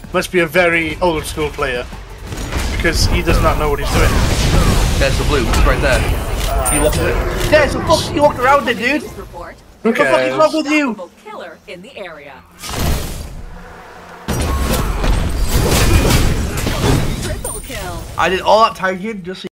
must be a very old school player because he does not know what he's doing. There's the blue, it's right there. You looked at it. Yeah, so fuck you walked around it, dude. Okay. What the fuck is wrong with you? Killer in the area. Triple kill. I did all that targeting just so